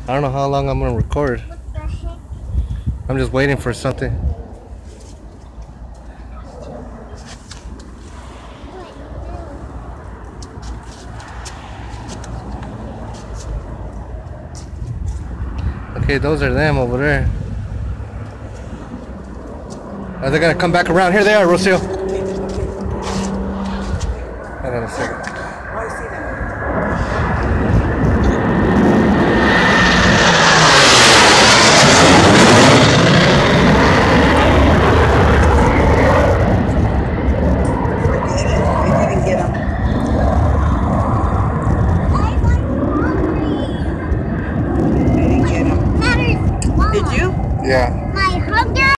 I don't know how long I'm gonna record. What the heck? I'm just waiting for something. Okay, those are them over there. Are they gonna come back around? Here they are, Rocio. Hold on a second.